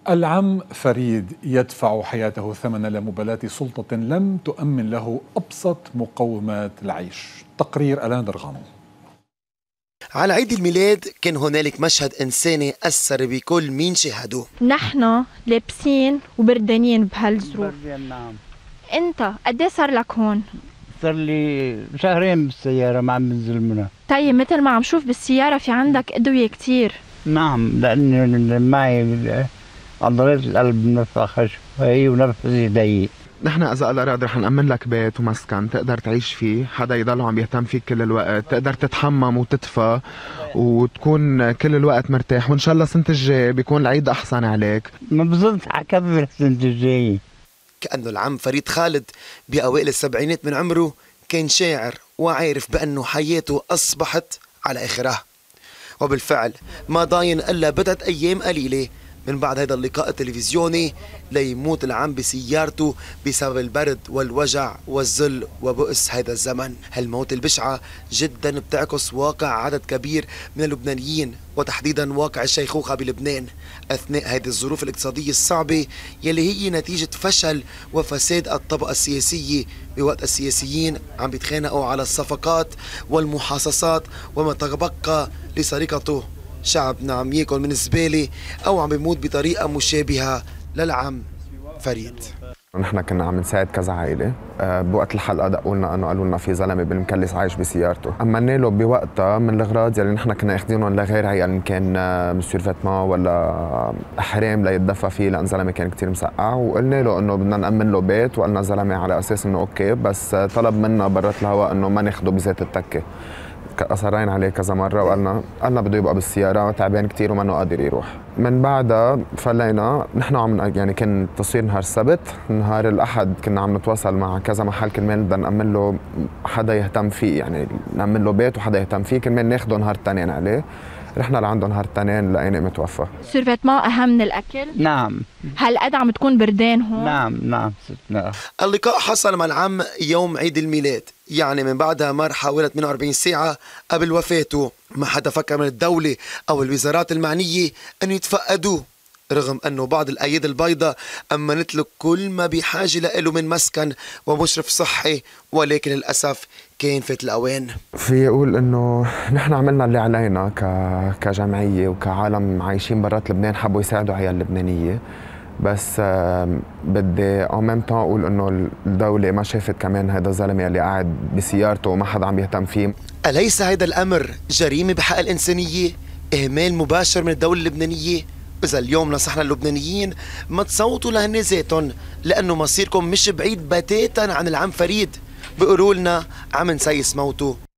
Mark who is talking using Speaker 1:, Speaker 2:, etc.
Speaker 1: العم فريد يدفع حياته ثمن لا مبالاة سلطة لم تؤمن له أبسط مقومات العيش. تقرير ألان درغانو.
Speaker 2: على عيد الميلاد كان هنالك مشهد إنساني أثر بكل مين شاهدوه.
Speaker 3: نحن لابسين وبردانين بهالظروف.
Speaker 4: نعم.
Speaker 3: أنت قديه صار لك هون؟
Speaker 4: صار لي شهرين بالسيارة ما عم بنزل منها.
Speaker 3: طيب مثل ما عم شوف بالسيارة في عندك أدوية كتير.
Speaker 4: نعم، لأني معي عضلات القلب منفخة شوي ونفسي ضيق.
Speaker 5: نحن إذا الله راد رح نأمن لك بيت ومسكن تقدر تعيش فيه، حدا يضل عم يهتم فيك كل الوقت، تقدر تتحمم وتدفى وتكون كل الوقت مرتاح، وإن شاء الله السنة الجاية بيكون العيد أحسن عليك.
Speaker 4: ما بظنش حكمل السنة الجاية.
Speaker 2: كأنه العم فريد خالد بأوائل السبعينات من عمره كان شاعر وعارف بأنه حياته أصبحت على آخرها، وبالفعل ما ضاين إلا بضعة أيام قليلة من بعد هذا اللقاء التلفزيوني ليموت العم بسيارته بسبب البرد والوجع والذل وبؤس هذا الزمن. هالموت البشعة جدا بتعكس واقع عدد كبير من اللبنانيين، وتحديدا واقع الشيخوخة بلبنان أثناء هذه الظروف الاقتصادية الصعبة يلي هي نتيجة فشل وفساد الطبقة السياسية، بوقت السياسيين عم بيتخانقوا على الصفقات والمحاصصات وما تبقى لسرقته شعبنا عم ياكل من الزبالة أو عم بيموت بطريقة مشابهة للعم فريد.
Speaker 5: نحن كنا عم نساعد كذا عائلة، بوقت الحلقة دقوا لنا انه قالوا لنا في زلمة بالمكلس عايش بسيارته، أمنا له بوقتها من الأغراض يلي نحن كنا اخذينهم لغير عيال، إن كان مسير فاتما ولا حرام ليتدفى فيه لأن زلمة كان كتير مسقع، وقلنا له انه بدنا نأمن له بيت، وقلنا زلمة على أساس انه اوكي، بس طلب منا برات الهواء انه ما ناخده بذات التكة. أصرين عليه كذا مرة وقالنا بده يبقى بالسيارة، تعبان كتير ومنه قادر يروح. من بعدها فلينا نحن يعني كان تصوير نهار السبت، نهار الأحد كنا عم نتواصل مع كذا محل كرمال بدنا نأمن له حدا يهتم فيه، يعني نأمن له بيت وحدا يهتم فيه كرمال ناخده نهار التنين عليه. رحنا لعنده نهار التنين لقيناه متوفى.
Speaker 3: سيرفيتما أهم من الأكل؟
Speaker 4: نعم.
Speaker 3: هالقد عم تكون بردان هون؟
Speaker 4: نعم ستنا.
Speaker 2: اللقاء حصل مع العم يوم عيد الميلاد، يعني من بعدها مر حوالي 48 ساعة قبل وفاته. ما حدا فكر من الدولة أو الوزارات المعنية أن يتفقدوه، رغم أنه بعض الأيادي البيضاء أمنت له كل ما بحاجة له من مسكن ومشرف صحي، ولكن للأسف كان فات الأوان.
Speaker 5: في يقول إنه نحن عملنا اللي علينا كجمعية وكعالم عايشين برات لبنان حبوا يساعدوا عيال لبنانية، بس بدي أو ميم طون أقول إنه الدولة ما شافت كمان هذا الزلمة اللي قاعد بسيارته وما حدا عم يهتم فيه.
Speaker 2: أليس هذا الأمر جريمة بحق الإنسانية؟ إهمال مباشر من الدولة اللبنانية؟ إذا اليوم نصحنا اللبنانيين ما تصوتوا لهن ذاتهم، لأنه مصيركم مش بعيد بتاتا عن العم فريد. بيقولوا لنا عم نسيس موته.